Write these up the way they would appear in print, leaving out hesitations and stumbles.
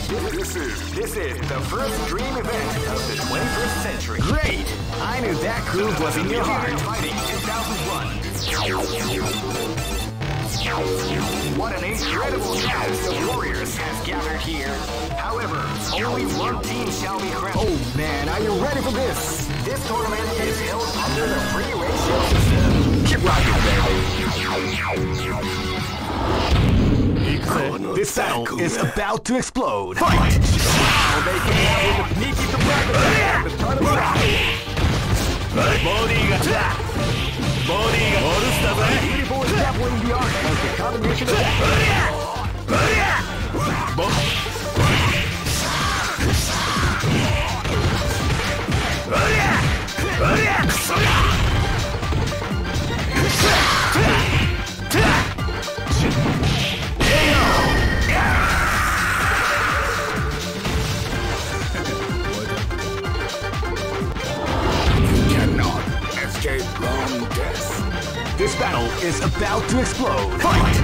This is the first dream event of the 21st century. Great! I knew that groove was in your heart. Fighting 2001. What an incredible cast of warriors has gathered here. However, only one team shall be crowned. Oh man, are you ready for this? This tournament is held under the free ratio system. Keep rocking, baby. This battle is about to explode. Fight! They came out with the sneaky surprise at the start of the round. Beautiful is definitely the art of the combination of This battle is about to explode. Fight!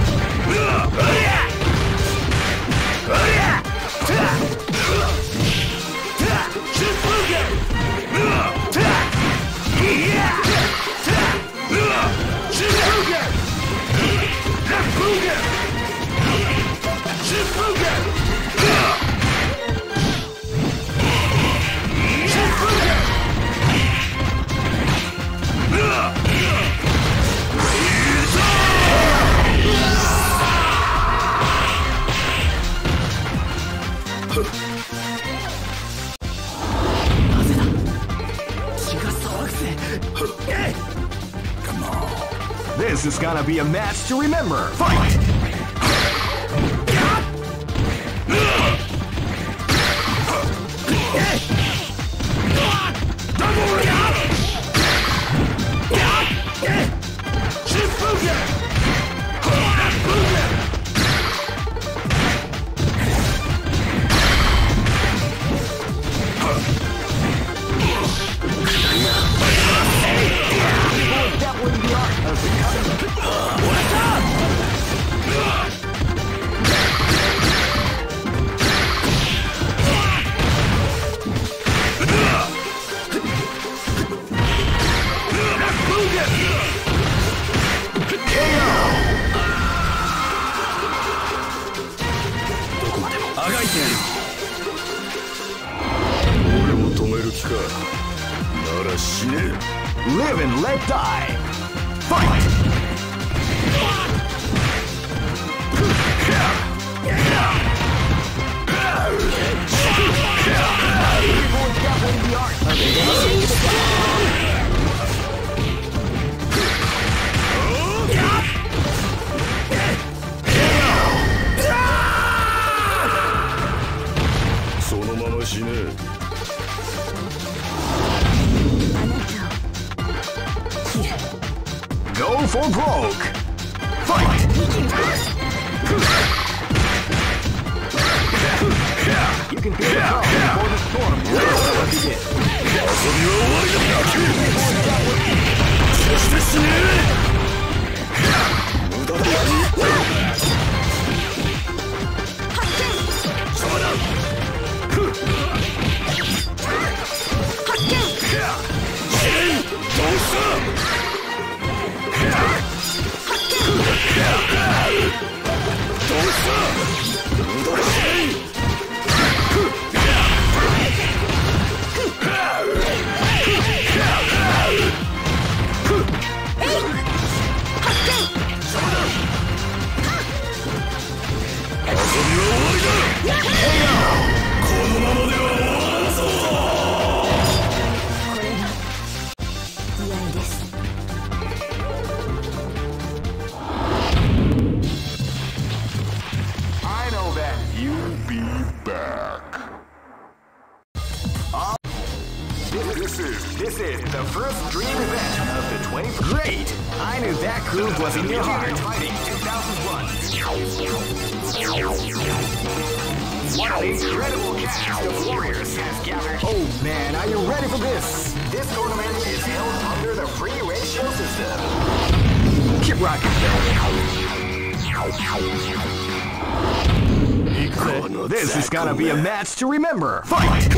This is gonna be a match to remember. Fight! Live and let die. Fight! Go for broke! Fight! You can feel the calm before the storm. This is the first dream event of the 20th. Great! I knew that groove was in your heart. Fighting 2001. What an incredible cast of warriors has gathered. Oh man, are you ready for this? This tournament is held under the free ratio system. Keep rocking, baby. This is gonna be a match to remember. Fight!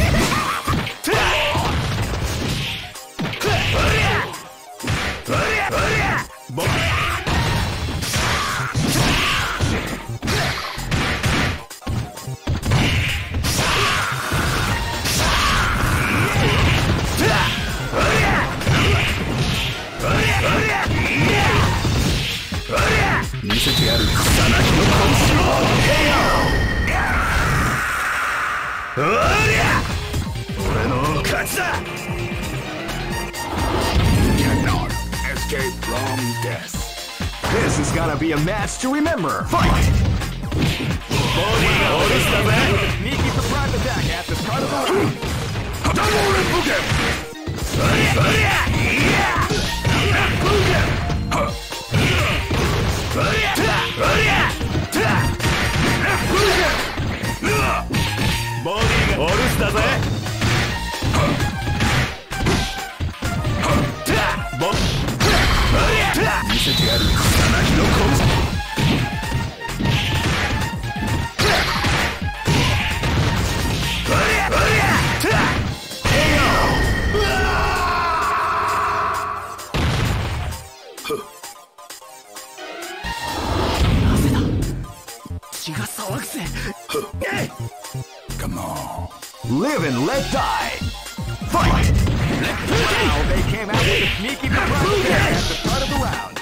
Cannot escape from death. This is gonna be a match to remember. Fight! Sneaky surprise attack at the start of the round. Come on. Live and let die. Fight! Wow, they came out with a sneaky surprise attack at the start of the round.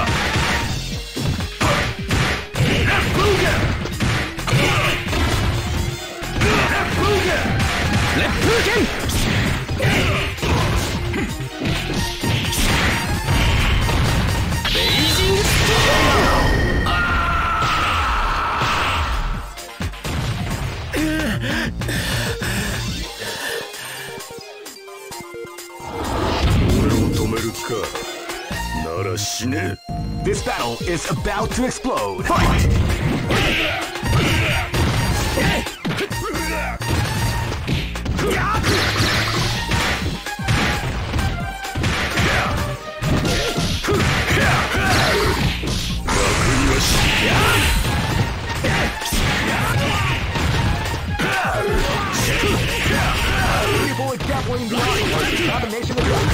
This battle is about to explode. Fight! People exampling the audience combination of drugs.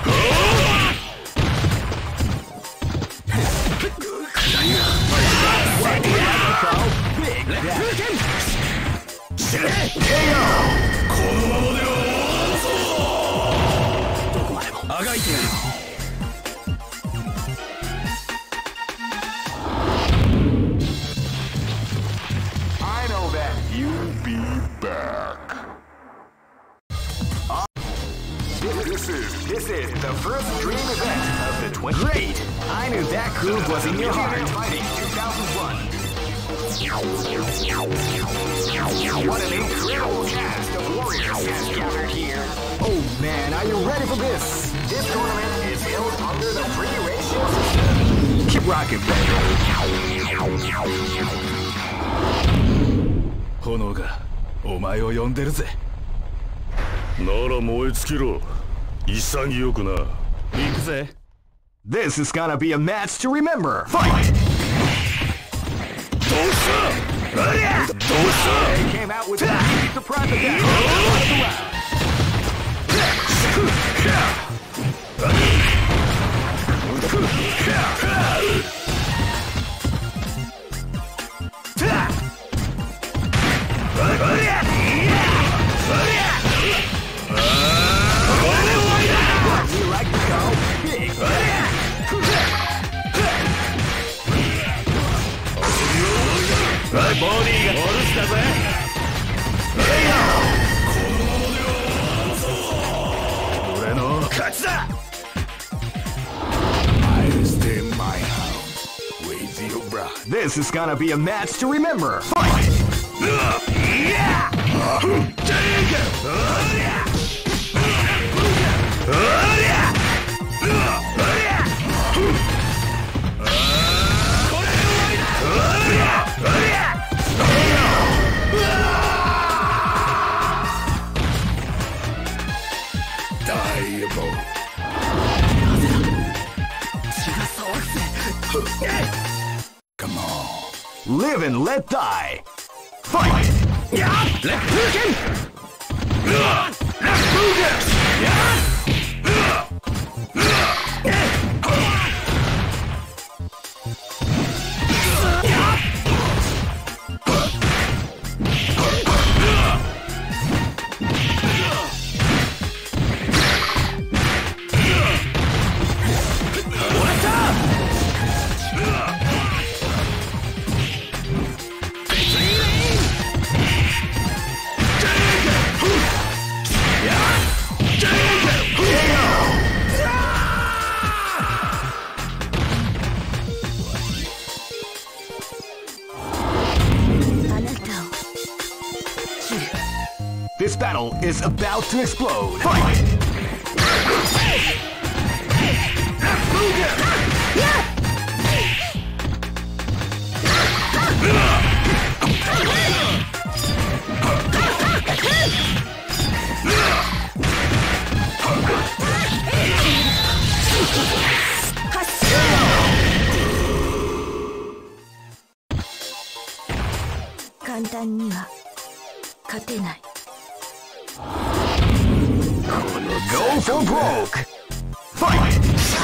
I know that you'll be back. This is the first dream event of the 20. Great! I knew that groove was in your heart. Fighting 2001. What an incredible cast of warriors has gathered here. Oh man, are you ready for this? This tournament is held under the free ratio system. Keep rocking, baby. 炎がお前を呼んでるぜ。 なら燃え尽きろ。潔くな。 行くぜ。 This is gonna be a match to remember. Fight! どうしたどうした They came out with a surprise attack. We like to go big. This is gonna be a match to remember. Fight! Come on. Live and let die. Fight! Left Fuken! Left Fuken! This battle is about to explode. Fight! Go for broke! Fight!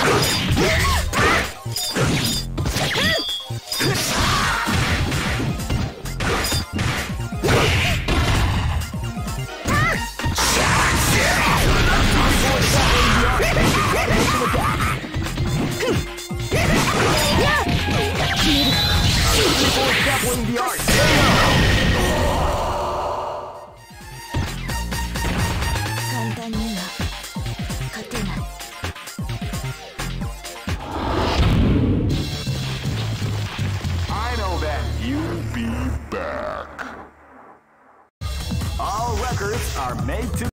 I know that you'll be back. All records are made to.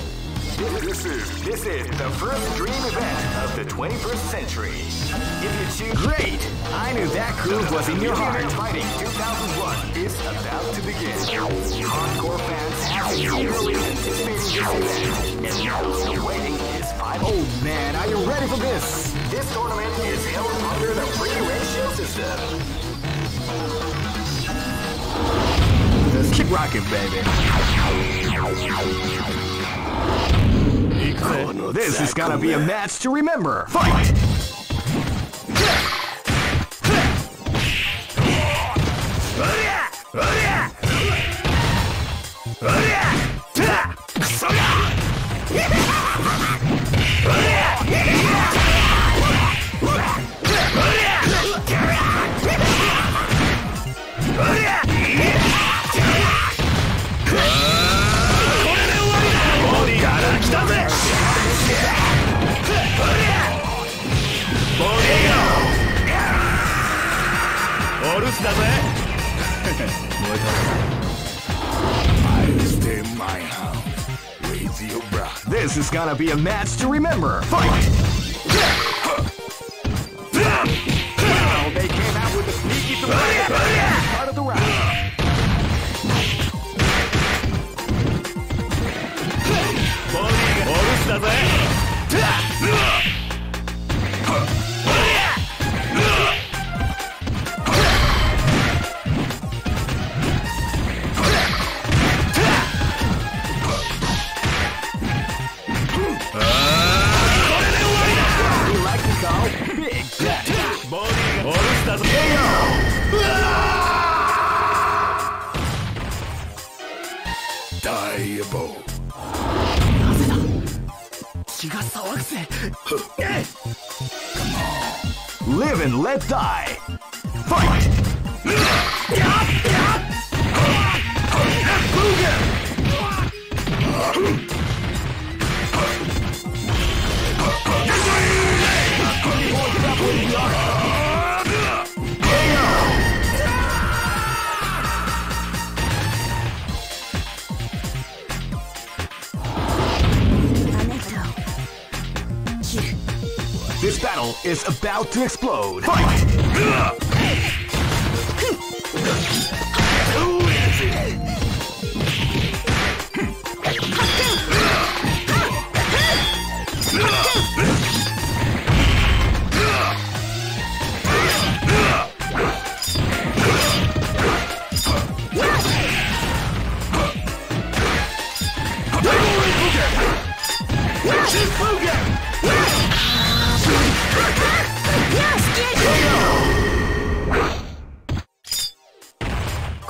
This is the first dream event of the 21st century. If you choose, great! I knew that groove was in your heart. Fighting 2001 is about to begin. Hardcore fans have been eagerly anticipating this event, and now the waiting is 5. Oh man, are you ready for this? This tournament is held under the free ratio system. Let's keep rocking, baby. This is gonna be a match to remember. Fight! This is gonna be a match to remember. Fight! Well, they came out with a sneaky surprise part of the round. Live and let die. Fight! This battle is about to explode. Fight!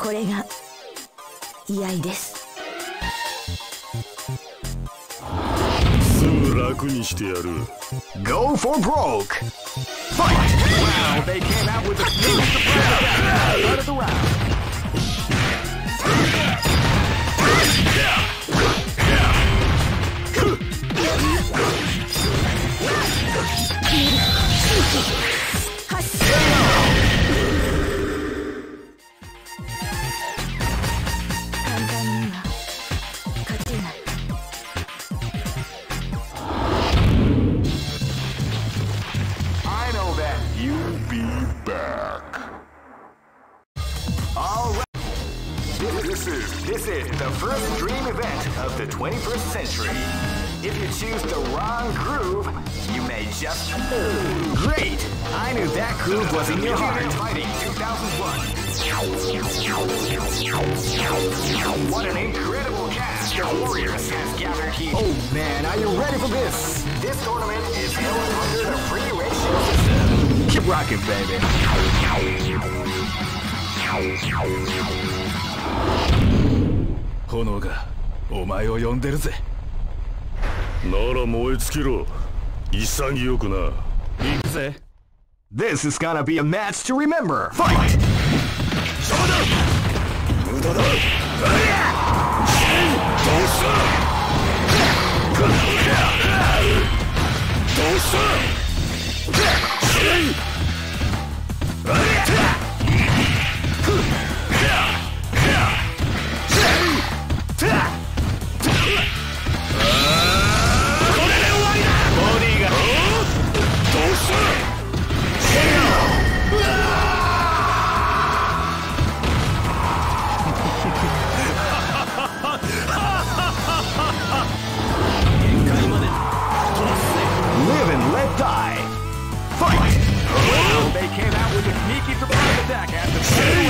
これが居合です。 すぐ楽にしてやる。 Go for broke! Fight! Wow, they came out with a sneak surprise out of the round. I know that you'll be back. All right. This is the first dream event of the 21st century. If you choose the wrong groove, you may just... Great! I knew that groove was in your heart. Fighting 2001. What an incredible cast of warriors has gathered here. Oh man, are you ready for this? This tournament is held under the free ratio system. Keep rocking, baby. 炎がお前を呼んでるぜ。 なら燃え尽きろ。潔くな。 行くぜ。 This is gonna be a match to remember. Fight! 邪魔だ。無駄だ。どうしたどう Live and let die. Fight! Well, they came out with a sneaky surprise attack at the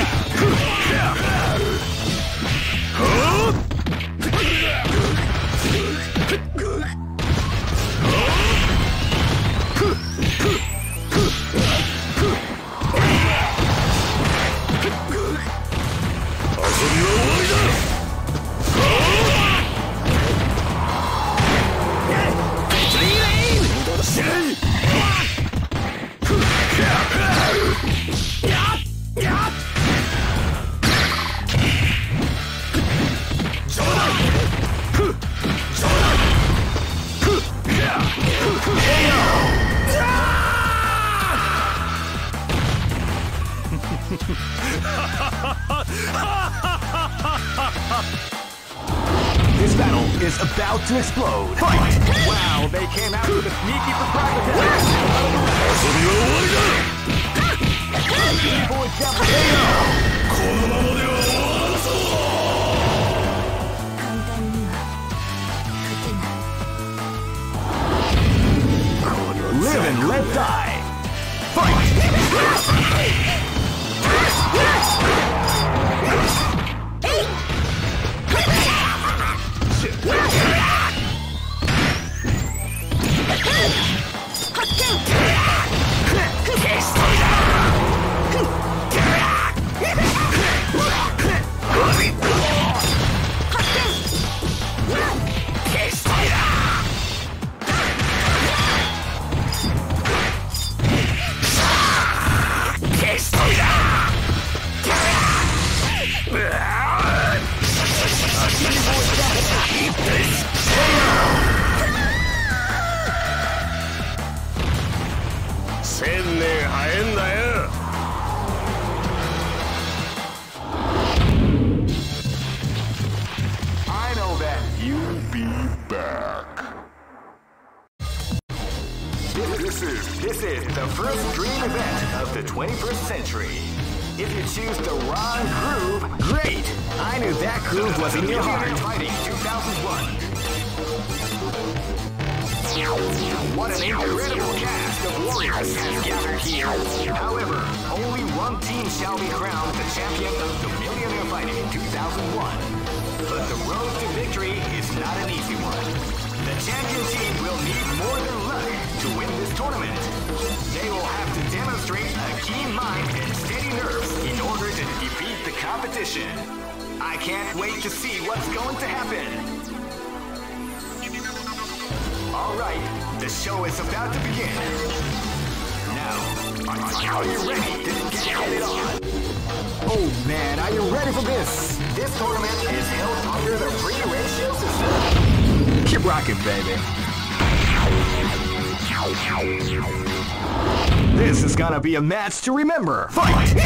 This battle is about to explode. Fight! Wow, they came out with a sneaky surprise attack. Evil example. Live and let die. Fight! I know that you'll be back. This is the first dream event of the 21st century. If you choose the wrong groove, great! I knew that groove was in your heart. Fighting 2001. What an incredible cast of warriors has gathered here. However, only one team shall be crowned the champion of the Millionaire Fighting 2001. But the road to victory is not an easy one. The champion team will need more than luck to win this tournament. They will have to demonstrate a keen mind and steady nerves in order to defeat the competition. I can't wait to see what's going to happen. Alright, the show is about to begin. Now, are you ready to get it on? Oh man, are you ready for this? This tournament is held under the free ratio system. Keep rocking, baby. This is gonna be a match to remember. Fight!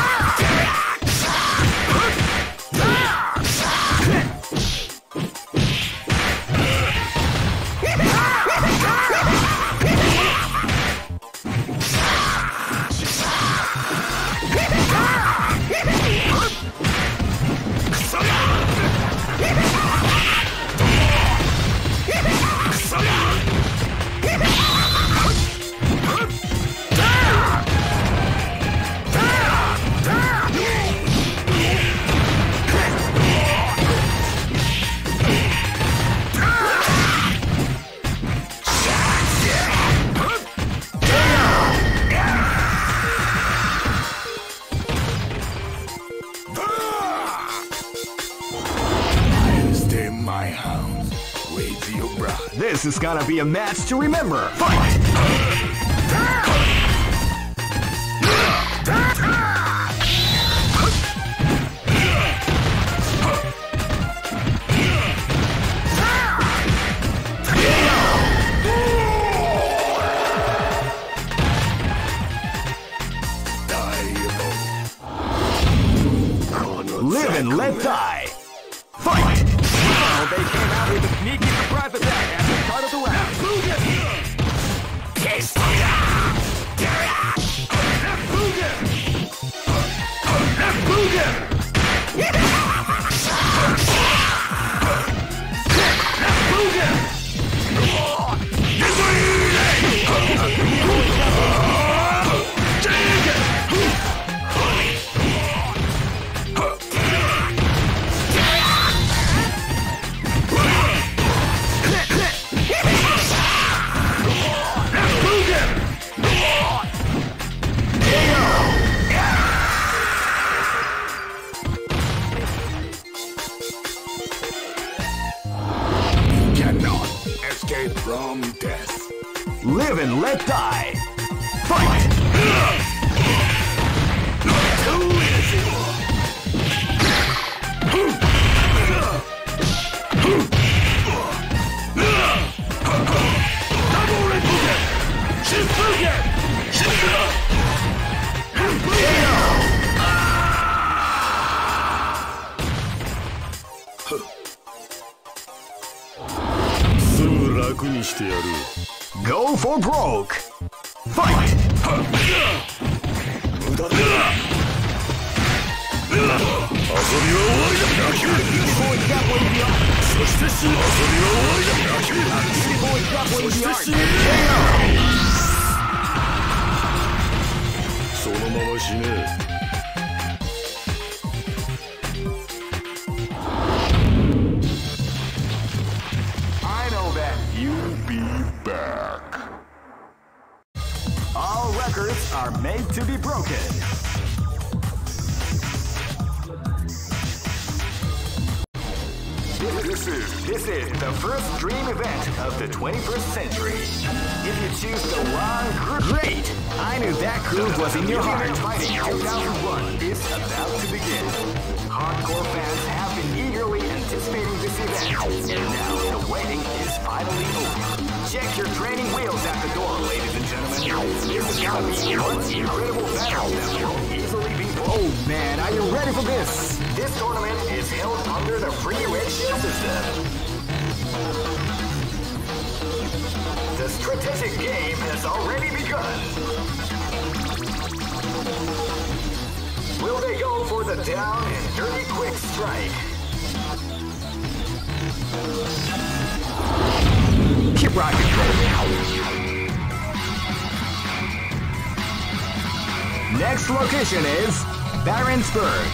This is gonna be a match to remember. Fight! Live and let die. Fight! Well, they came out with a sneaky surprise attack at the start of the round. From death. Live and let die. Fight! Go for broke. Fight! I know that you'll be back. All records are made to be broken. This is the first dream event of the 21st century. If you choose the wrong group, great! I knew that group was in your heart. Fighting 2001 is about to begin. Hardcore fans have been eagerly anticipating this event, and now the waiting is finally over. Check your training wheels at the door, ladies and gentlemen. This is gonna be one incredible battle that will easily be. Oh man, are you ready for this? This tournament is held under the free ratio system. The strategic game has already begun. Will they go for the down and dirty quick strike? Keep rocking, baby. Next location is Barentsburg.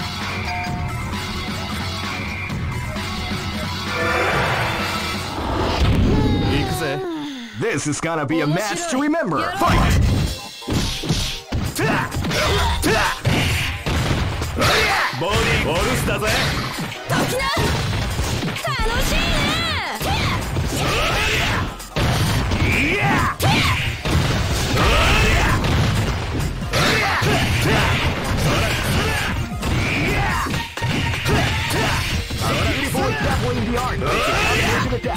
This is gonna be a match to remember. Fight! ボディボルスだぜ。 時な楽しいね。 Definitely the art. Combination attack.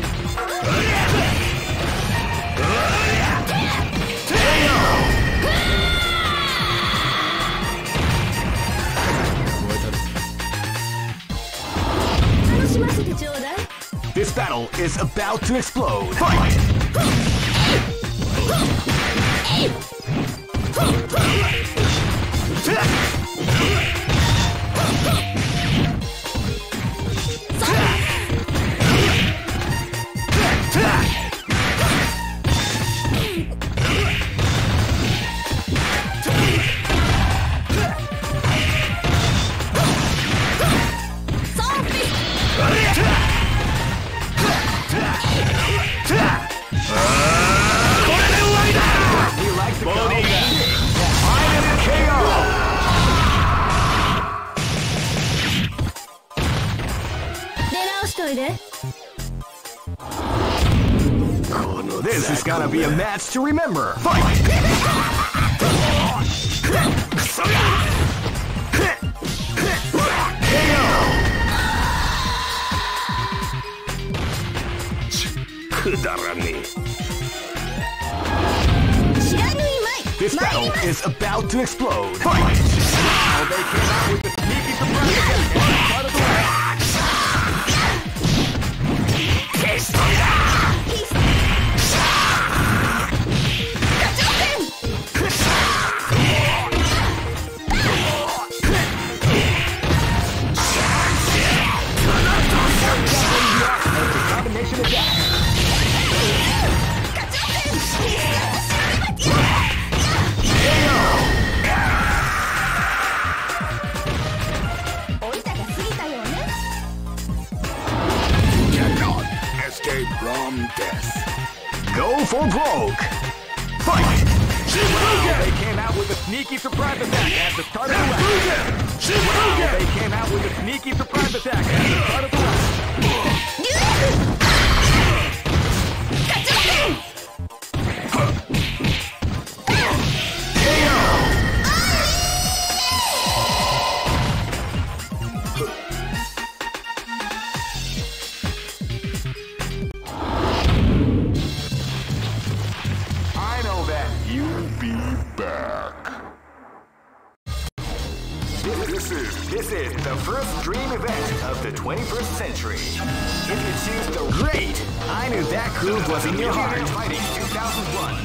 This battle is about to explode. Fight! This is gonna be a match to remember. Fight! This battle is about to explode. Fight! Now they came out with the sneaky surprise attack at the start of the round. From death. Go for broke. Fight! Wow, they came out with a sneaky surprise attack at the start of the round. Wow, they came out with a sneaky surprise attack at the start of the round. This is the first dream event of the 21st century. If you choose the great, I knew that groove was in your heart. Fighting 2001.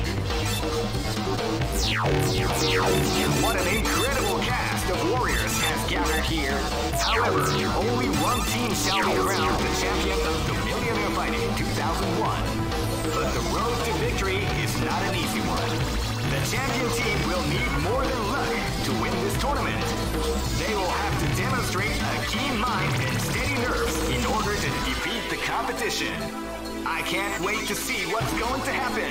What an incredible cast of warriors has gathered here. However, only one team shall be crowned the champion of the Millionaire Fighting 2001. But the road to victory is not an easy one. The champion team will need more than luck to win this tournament. They will have to demonstrate a keen mind and steady nerves in order to defeat the competition. I can't wait to see what's going to happen.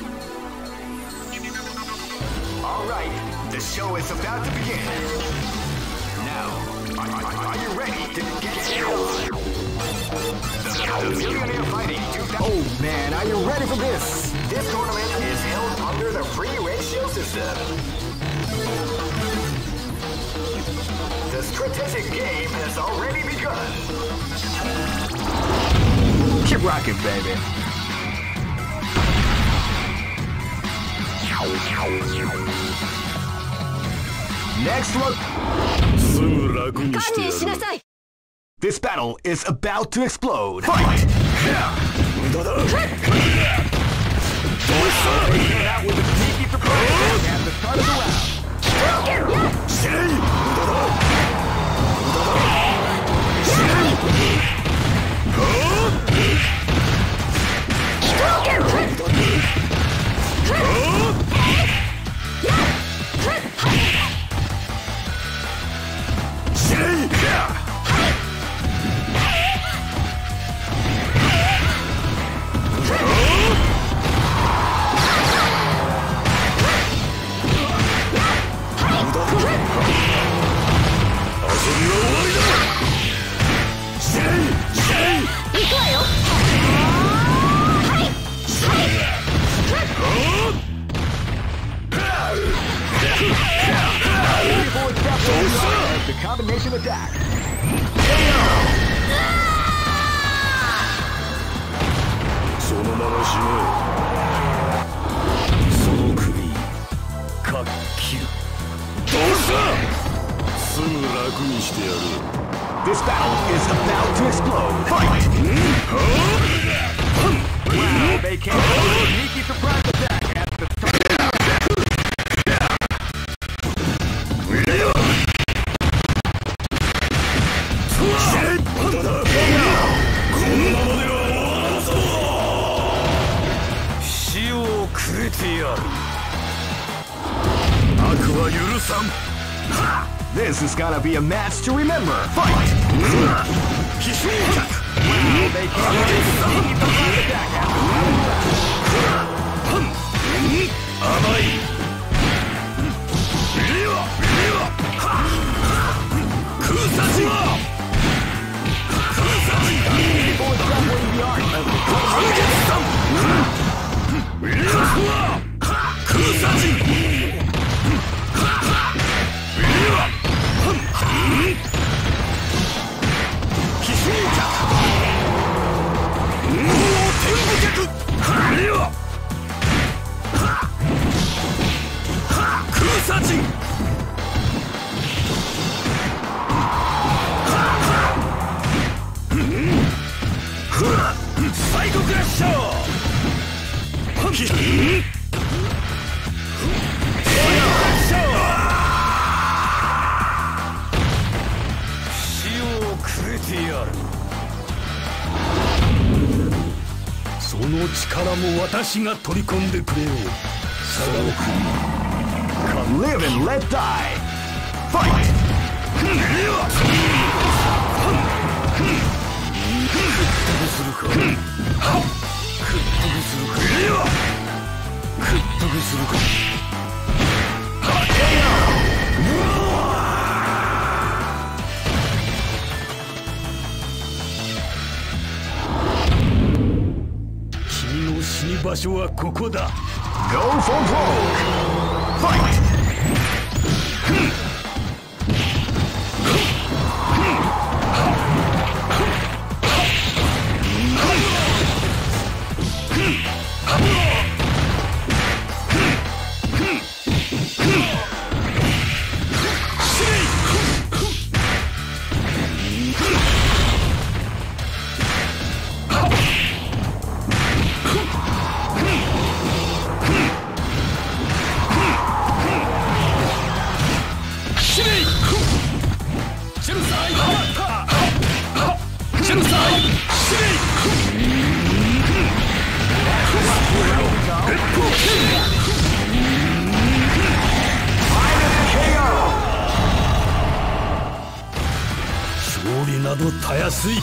Alright, the show is about to begin. Now, are you ready to get started? The Millionaire Fighting 2000. Oh man, are you ready for this? This tournament is held under the free ratio system. The strategic game has already begun. Keep rocking, baby. Next look. This battle is about to explode. Fight! Out with a sneaky surprise at the start of the round. aggressive attack. そのまま死ね。その首かっきる。どうした。すぐ楽にしてやる。 This battle is about to explode. Fight! Wow, they came with a sneaky surprise attack at the start. 死をくれてやる。悪は許さん。 This is gonna be a match to remember. Fight! Wow, they came with a sneaky surprise attack at the start. 甘い。空殺しは。 People is juggling the art of the サイコクラッシャー。死をくれてやる。その力も私が取り込んでくれよ。 Live and let die. Fight! 君の死に場所はここだ。 Go for broke. Fight! 勝利などたやすい。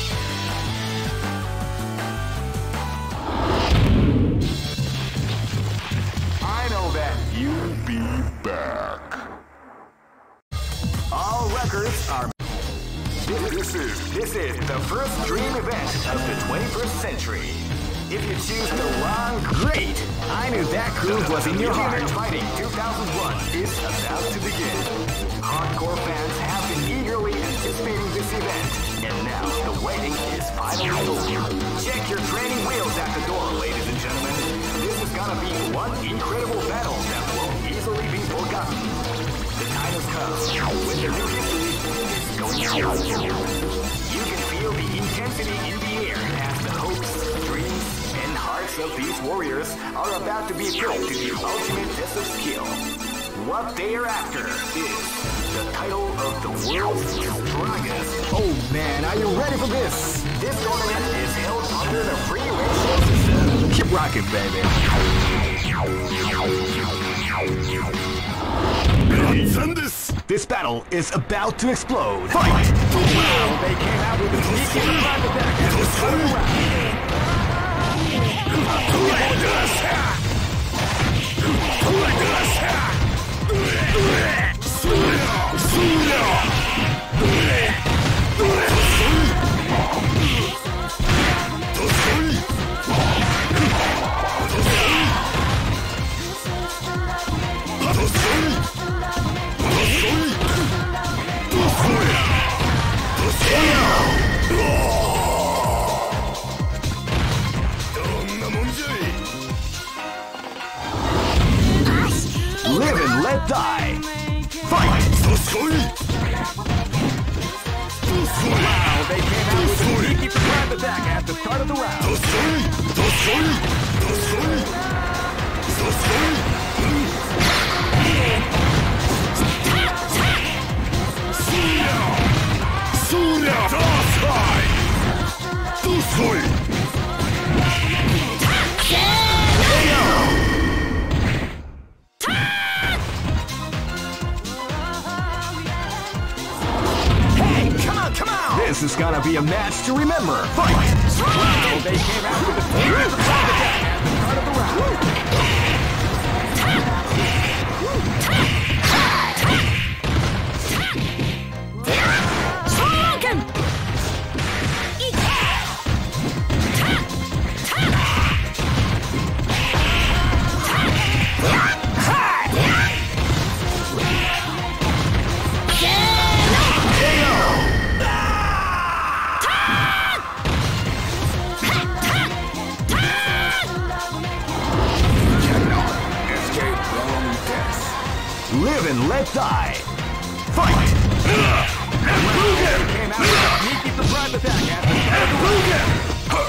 I know that you'll be back. All records are. This is the first dream event of the 21st century. If you choose the wrong, great. I knew that groove was in your heart. Fighting 2001 is about to begin. Hardcore fans have been eagerly anticipating this event, and now the waiting is finally over. Check your training wheels at the door, ladies and gentlemen. This is gonna be one incredible battle that won't easily be forgotten. The time has come when the new history is going down. You can feel the intensity in the air as the hopes, dreams, and hearts of these warriors are about to be put to the ultimate test of skill. What they are after is the title of the world's strongest. Oh man, are you ready for this? This tournament is held under the free ratio system. Keep rocking, baby. This battle is about to explode. Fight! Wow, they came out with a sneaky surprise attack at the third round. This is gonna be a match to remember. Fight! Wow, they came out with a attack at the start of the round. Live and let die. Fight! Hadouken! Came out with a sneaky surprise attack at the start of the round.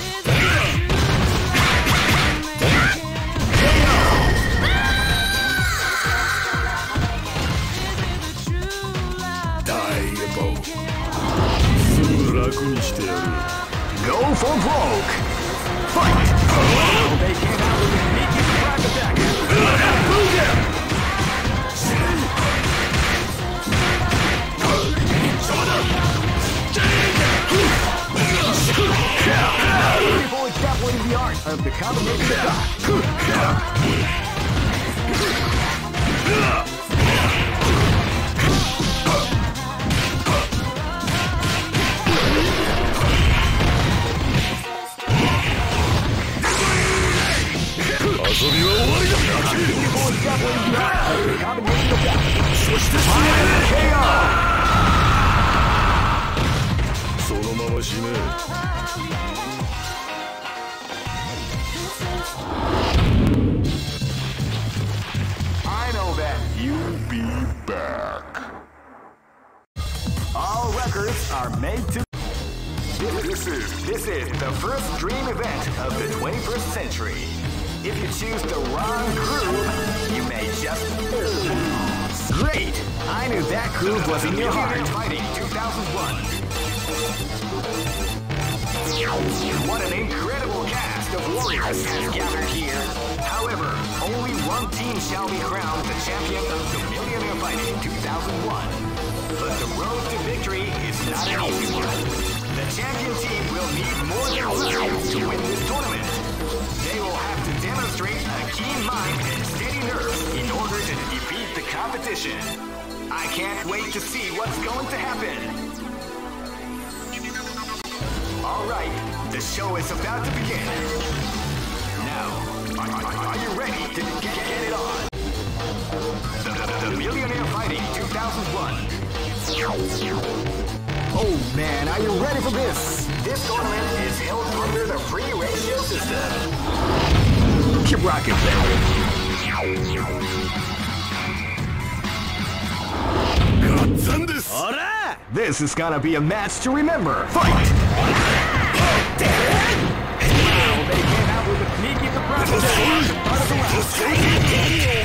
Go for broke. Fight! They came out with a sneaky surprise attack at the start of the round. People extrapolating the art of the combination attack. I know that you'll be back. All records are made to. This is the first dream event of the 21st century. If you choose the wrong groove, you may just lose. Great! I knew that groove was in your heart. Fighting 2001. What an incredible cast of warriors has gathered here. However, only one team shall be crowned the champion of the Millionaire Fighting 2001. But the road to victory is not an easy one. The champion team will need more than luck to win this tournament. They will have to demonstrate a keen mind and steady nerves in order to defeat the competition. I can't wait to see what's going to happen. Alright, the show is about to begin. Now, are you ready to get it on? The Millionaire Fighting 2001. Oh man, are you ready for this? This tournament is held under the free ratio system. Keep rocking, baby. This is gonna be a match to remember. Fight! Wow, they came out with a sneaky surprise attack.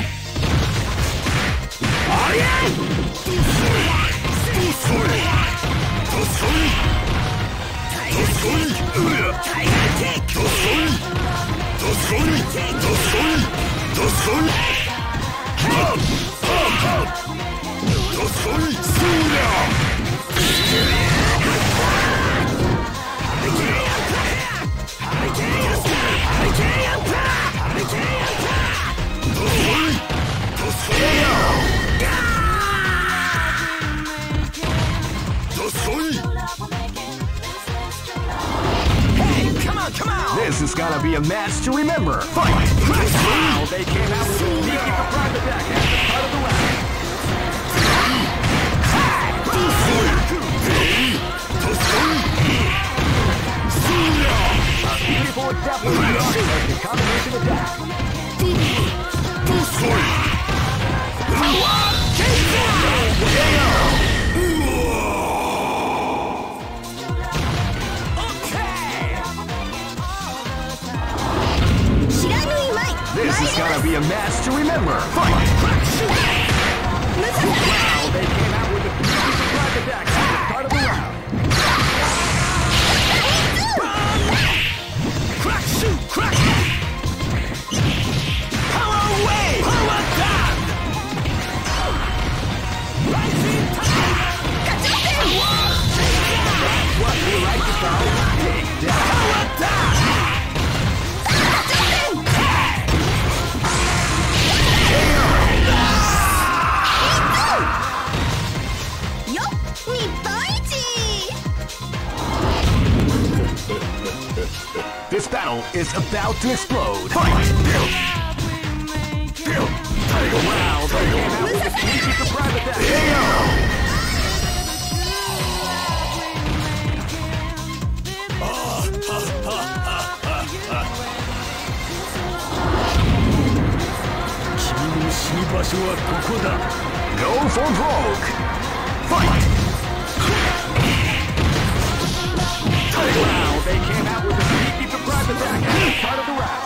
This is gonna be a match to remember. Fight! Wow, they came out with a sneaky surprise attack at the start of the round. A beautiful example of the combination attack. be a match to remember. Fight! Wow, they came out with a beautiful surprise attack at the start of the round. Crack, shoot, crack! Power away! Power down! Rising tide! That's what we like to call takedown. Power down! This battle is about to explode. Fight! Wow, they came out with a sneaky surprise attack. Go for broke. Fight! Wow, they came out with a sneaky surprise attack at the start of the round.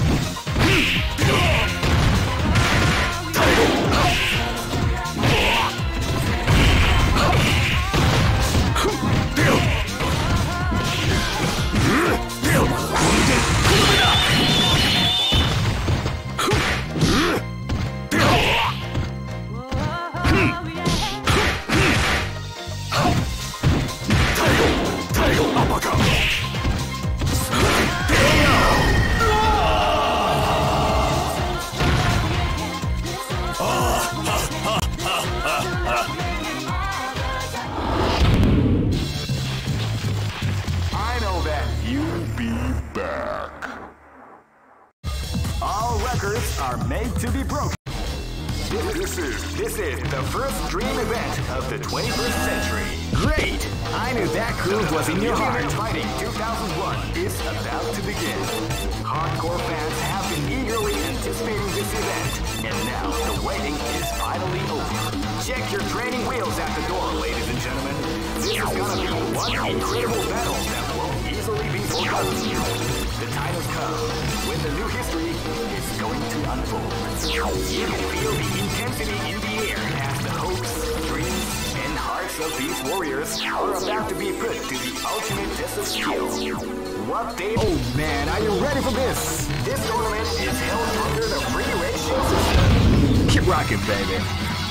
Are made to be broken. This is the first dream event of the 21st century. Great! I knew that groove was in your heart. Fighting 2001 is about to begin. Hardcore fans have been eagerly anticipating this event, and now the waiting is finally over. Check your training wheels at the door, ladies and gentlemen. This is gonna be one incredible battle that won't easily be forgotten. The time has come when the new history is going to unfold. You can feel the intensity in the air as the hopes, dreams, and hearts of these warriors are about to be put to the ultimate test of skill. What they... Oh man, are you ready for this? This tournament is held under the free ratio system. Keep rocking, baby.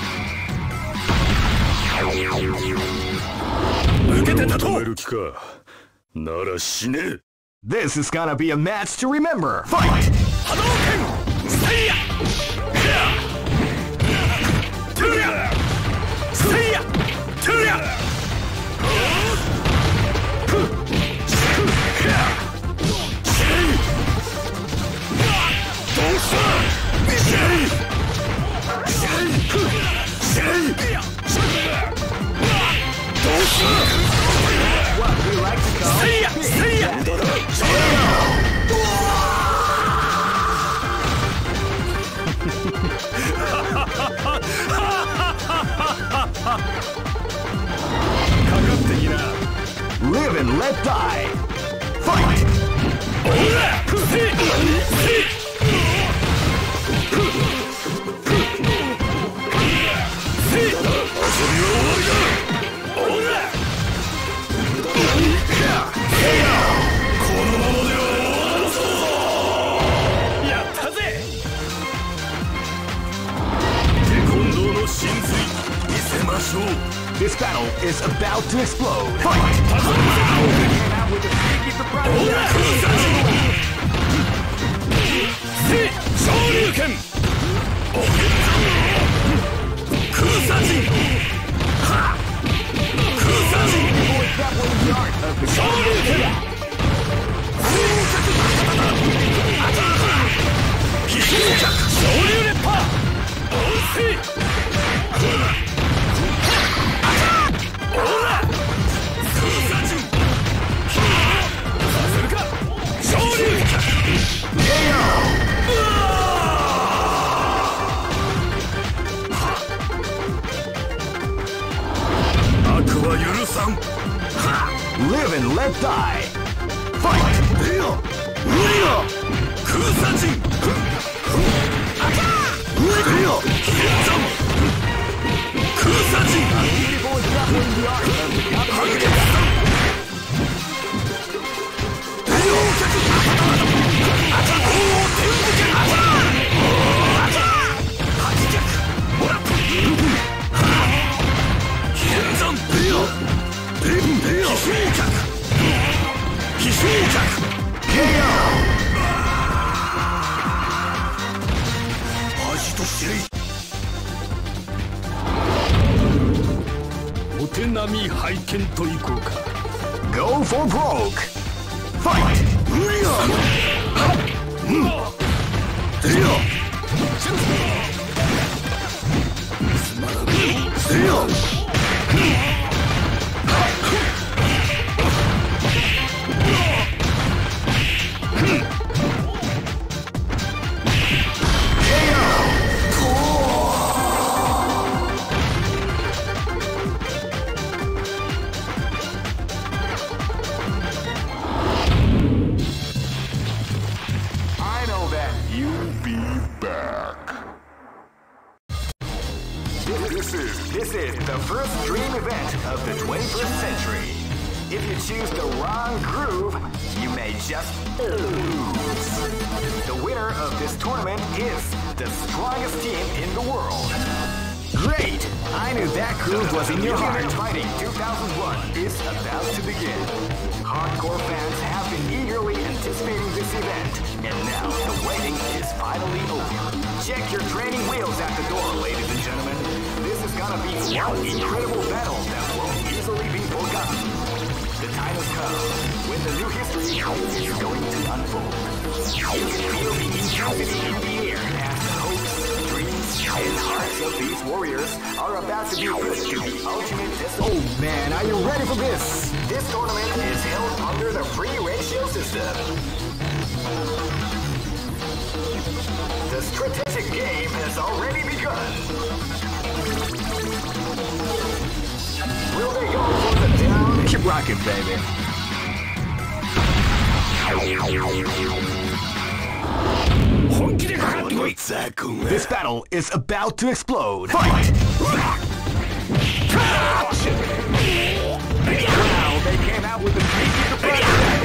This is gonna be a match to remember. Fight! Hadouken! Seiya! Tuya! Seiya! Tuya! What we like to call Seiya! Seiya! Live and let die. Fight! This battle is about to explode. Fight! Came out with a sneaky surprise. Shoryuken! Kusajin! Kusajin! That was the art of the Shoryuken! Shoryuken! Live and let die. お手並み拝見といこうか。 Go for broke. Fight. I know that you'll be back. This is the first dream event of the 21st century. If you choose the wrong groove, you may just lose. The winner of this tournament is the strongest team in the world. Great! I knew that groove was in your heart. Fighting 2001 is about to begin. Hardcore fans have been eagerly anticipating this event, and now the waiting is finally over. Check your training wheels at the door, ladies and gentlemen. This is gonna be one incredible battle that won't easily be forgotten. The time has come when the new history is going to unfold. You can feel the intensity in the air as the hopes, dreams, and hearts of these warriors are about to be put to the ultimate test. Oh man, are you ready for this? This tournament is held under the free ratio system. The strategic game has already begun. Will they go for the down? Keep rocking, baby. This battle is about to explode. Fight! Wow, they came out with a crazy surprise.